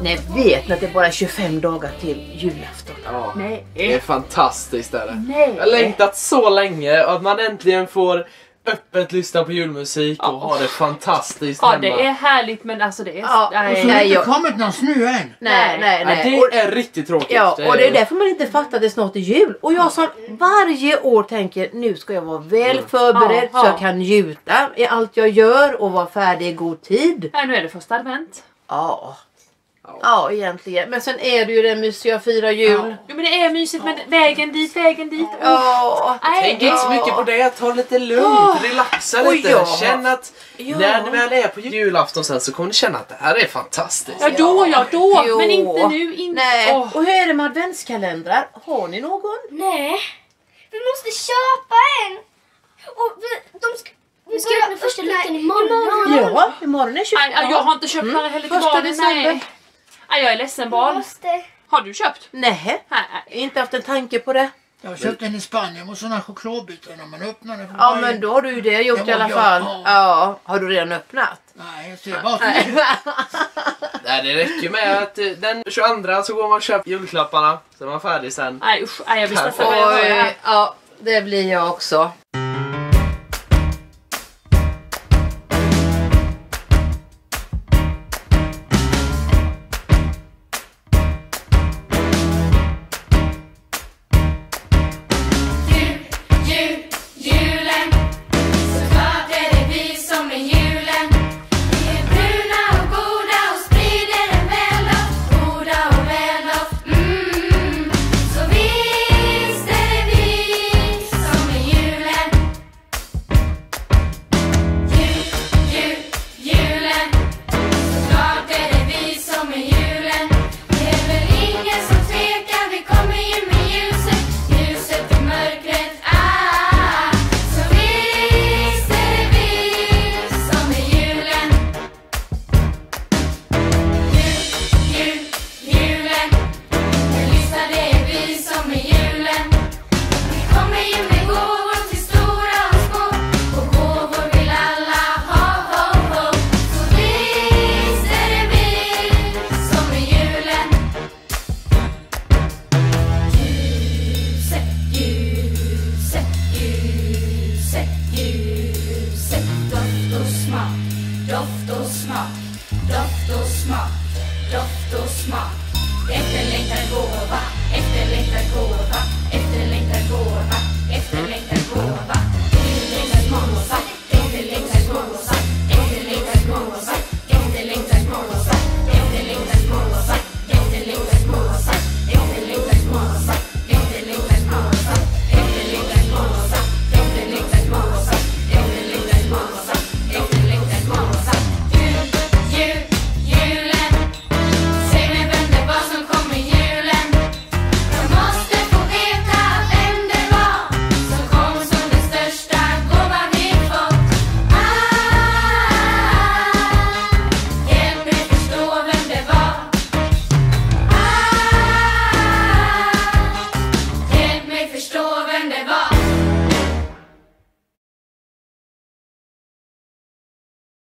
ni vet att det är bara 25 dagar till julafton. Ja, Nej. det är fantastiskt är det. Nej. Jag har längtat så länge att man äntligen får öppet lyssna på julmusik och ha det fantastiskt hemma. Ja, det är härligt, men alltså det är... Ja, Och så har det inte kommit någon snö än. Nej. Ja, det är riktigt tråkigt. Ja, och det är därför man inte fattar att det snart är jul. Och jag som varje år tänker, nu ska jag vara väl förberedd Ja. så jag kan njuta i allt jag gör och vara färdig i god tid. Nej, nu är det första advent. Ja, egentligen. Men sen är det ju den mysiga fira jul. Jo, men det är mysigt, men vägen dit. Ja. Tänk inte så mycket på det, ta lite lugnt, relaxa Och lite. jag- Känn att när du väl är på julafton sen så kommer du känna att det här är fantastiskt. Ja, då. Jo. Men inte nu. Inte. Nej. Åh. Och hur är det med adventskalendrar? Har ni någon? Nej, vi måste köpa en. Och vi ska öppna första luckan imorgon. Ja, imorgon är 20. Nej, jag har inte köpt några heller till Första barnen. december. Nej, jag är ledsen barn. Måste. Har du köpt? Nej, Nej. inte haft en tanke på det. Jag har köpt en i Spanien och sådana chokladbitar när man öppnar den. Ja, men då har du ju det gjort Det i alla var fall. jag. Ja, har du redan öppnat? Nej, jag ser bara Nej, det räcker med att den 22 så går man och köper julklapparna så är man färdig sen. Nej, usch. Nej, jag blir stressad. Oj, ja, det blir jag också.